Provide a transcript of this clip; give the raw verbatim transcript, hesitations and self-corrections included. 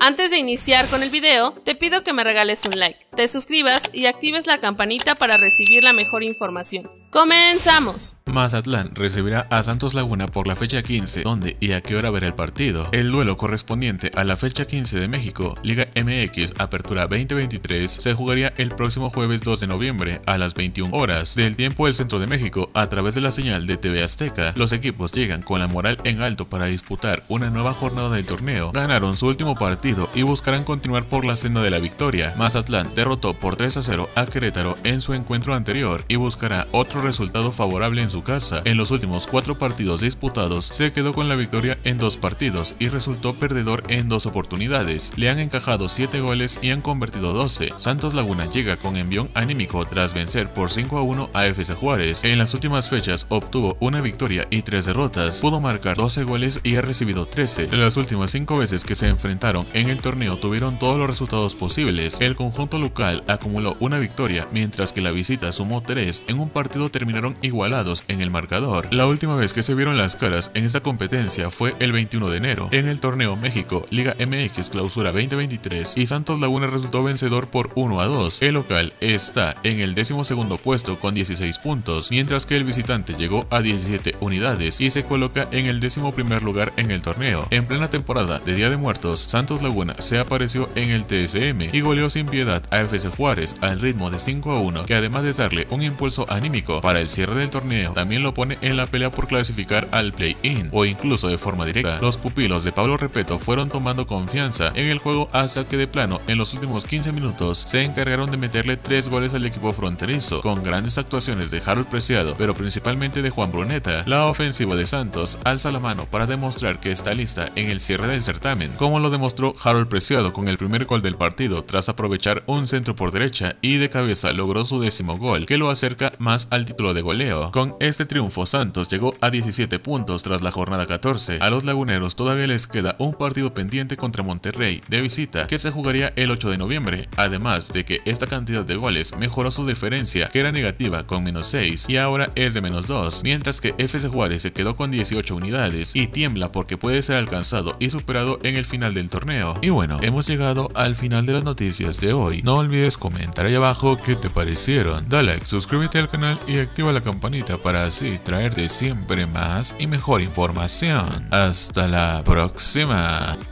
Antes de iniciar con el video, te pido que me regales un like, te suscribas y actives la campanita para recibir la mejor información. ¡Comenzamos! Mazatlán recibirá a Santos Laguna por la fecha quince. ¿Dónde y a qué hora verá el partido? El duelo correspondiente a la fecha quince de México, Liga M X Apertura veinte veintitrés, se jugaría el próximo jueves dos de noviembre a las veintiuna horas del tiempo del centro de México a través de la señal de T V Azteca. Los equipos llegan con la moral en alto para disputar una nueva jornada del torneo. Ganaron su último partido y buscarán continuar por la senda de la victoria. Mazatlán derrotó por tres a cero a Querétaro en su encuentro anterior y buscará otro resultado favorable en su casa. En los últimos cuatro partidos disputados se quedó con la victoria en dos partidos y resultó perdedor en dos oportunidades. Le han encajado siete goles y han convertido doce. Santos Laguna llega con envión anímico tras vencer por cinco a uno a F C Juárez. En las últimas fechas obtuvo una victoria y tres derrotas. Pudo marcar doce goles y ha recibido trece. Las últimas cinco veces que se enfrentaron en el torneo tuvieron todos los resultados posibles. El conjunto local acumuló una victoria, mientras que la visita sumó tres. En un partido terminaron igualados en el marcador. La última vez que se vieron las caras en esta competencia fue el veintiuno de enero, en el torneo México Liga M X Clausura veinte veintitrés, y Santos Laguna resultó vencedor por uno a dos. El local está en el décimo segundo puesto con dieciséis puntos, mientras que el visitante llegó a diecisiete unidades y se coloca en el décimo primer lugar en el torneo. En plena temporada de Día de Muertos, Santos Laguna se apareció en el T S M y goleó sin piedad a F C Juárez al ritmo de cinco a uno, que además de darle un impulso anímico para el cierre del torneo, también lo pone en la pelea por clasificar al play-in o incluso de forma directa. Los pupilos de Pablo Repeto fueron tomando confianza en el juego hasta que de plano en los últimos quince minutos se encargaron de meterle tres goles al equipo fronterizo, con grandes actuaciones de Harold Preciado, pero principalmente de Juan Bruneta. La ofensiva de Santos alza la mano para demostrar que está lista en el cierre del certamen, como lo demostró Harold Preciado con el primer gol del partido tras aprovechar un centro por derecha y de cabeza logró su décimo gol, que lo acerca más al título de goleo. Con este triunfo Santos llegó a diecisiete puntos tras la jornada catorce. A los laguneros todavía les queda un partido pendiente contra Monterrey de visita, que se jugaría el ocho de noviembre, además de que esta cantidad de goles mejoró su diferencia, que era negativa con menos seis y ahora es de menos dos, mientras que F C Juárez se quedó con dieciocho unidades y tiembla porque puede ser alcanzado y superado en el final del torneo. Y bueno, hemos llegado al final de las noticias de hoy. No olvides comentar ahí abajo qué te parecieron, dale like, suscríbete al canal y activa la campanita para así traerte siempre más y mejor información. Hasta la próxima.